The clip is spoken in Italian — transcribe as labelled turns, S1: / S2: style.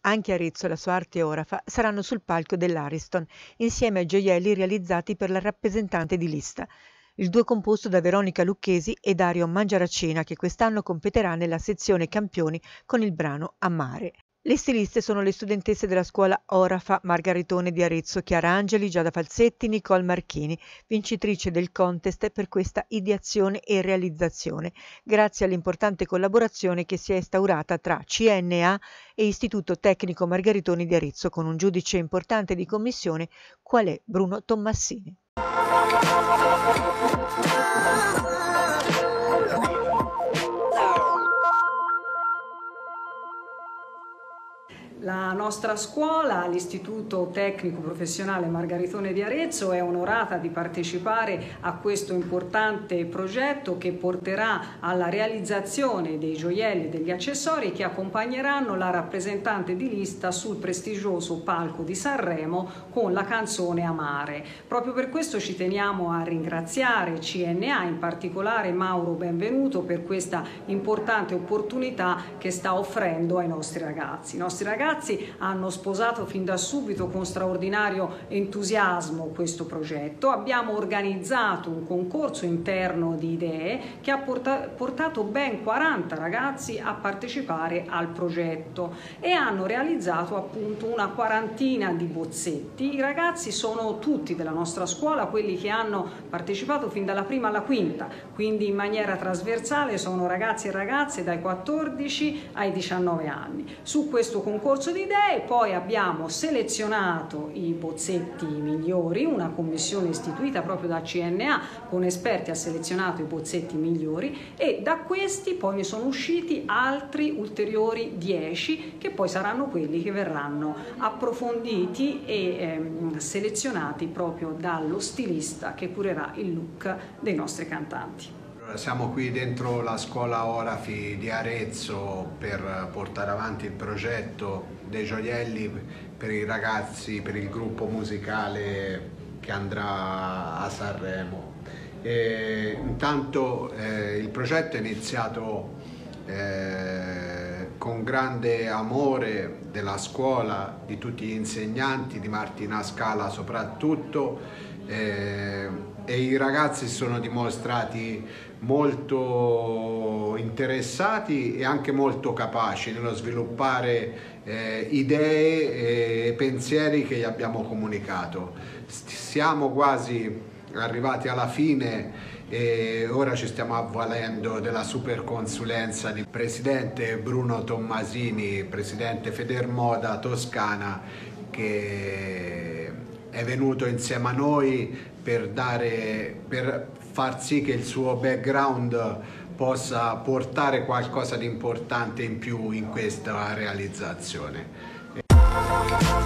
S1: anche Arezzo e la sua arte orafa saranno sul palco dell'Ariston, insieme ai gioielli realizzati per la rappresentante di lista. Il duo composto da Veronica Lucchesi e Dario Mangiaracina, che quest'anno competerà nella sezione campioni con il brano Amare. Le stiliste sono le studentesse della scuola Orafa Margaritone di Arezzo, Chiara Angeli, Giada Falsetti, Nicole Marchini, vincitrice del contest per questa ideazione e realizzazione, grazie all'importante collaborazione che si è instaurata tra CNA e Istituto Tecnico Margaritoni di Arezzo, con un giudice importante di commissione qual è Bruno Tommassini.
S2: La nostra scuola, l'Istituto Tecnico Professionale Margaritone di Arezzo, è onorata di partecipare a questo importante progetto che porterà alla realizzazione dei gioielli e degli accessori che accompagneranno la rappresentante di lista sul prestigioso palco di Sanremo con la canzone Amare. Proprio per questo ci teniamo a ringraziare CNA, in particolare Mauro Benvenuto, per questa importante opportunità che sta offrendo ai nostri ragazzi. I nostri ragazzi hanno sposato fin da subito con straordinario entusiasmo questo progetto. Abbiamo organizzato un concorso interno di idee che ha portato ben 40 ragazzi a partecipare al progetto e hanno realizzato appunto una quarantina di bozzetti. I ragazzi sono tutti della nostra scuola, quelli che hanno partecipato fin dalla prima alla quinta, quindi in maniera trasversale sono ragazzi e ragazze dai 14 ai 19 anni. Su questo concorso di idee poi abbiamo selezionato i bozzetti migliori, una commissione istituita proprio da CNA con esperti ha selezionato i bozzetti migliori e da questi poi ne sono usciti altri ulteriori 10 che poi saranno quelli che verranno approfonditi e selezionati proprio dallo stilista che curerà il look dei nostri cantanti.
S3: Siamo qui dentro la scuola Orafi di Arezzo per portare avanti il progetto dei gioielli per i ragazzi, per il gruppo musicale che andrà a Sanremo. Intanto il progetto è iniziato con grande amore della scuola, di tutti gli insegnanti, di Martina Scala soprattutto, e i ragazzi si sono dimostrati molto interessati e anche molto capaci nello sviluppare idee e pensieri che gli abbiamo comunicato. Siamo quasi arrivati alla fine e ora ci stiamo avvalendo della super consulenza del presidente Bruno Tommasini, presidente Federmoda Toscana, che è venuto insieme a noi per far sì che il suo background possa portare qualcosa di importante in più in questa realizzazione.